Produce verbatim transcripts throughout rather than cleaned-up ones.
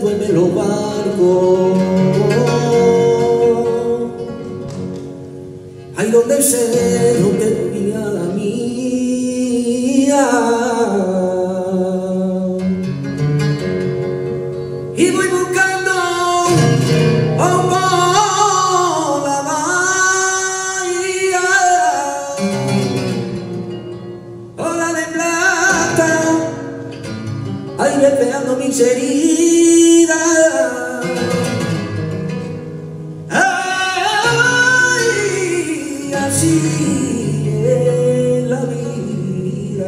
duermen los barcos. Ahí donde el cerro termina la mía, y voy buscando oh, por la bahía, ola de plata, ahí despeando mis heridas. Así es la vida.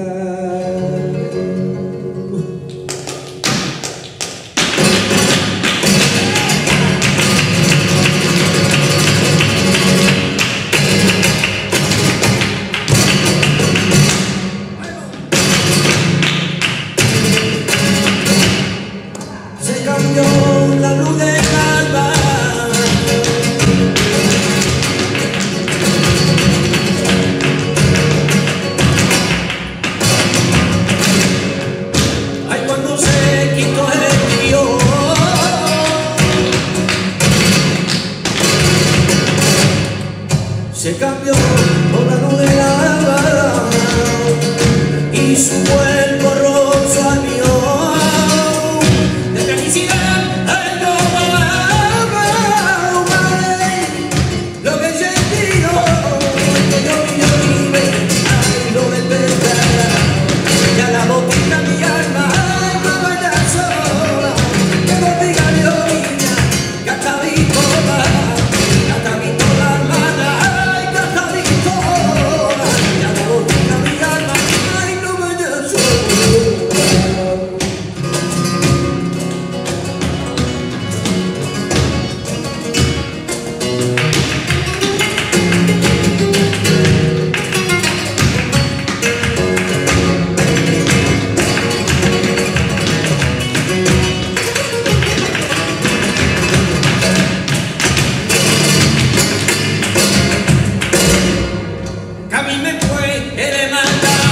Se cambió la luz de calma. Se cambió por la nube de lava y su cuerpo rosa mío de felicidad. Ay, no, lo que he sentido, que yo vivo libre, ay, lo despertará. Ya la botica mi alma, ay, va a bailar sola, que no diga yo niña, que hasta mi copa, hasta mi cola hermana. A mí me fue el mandar.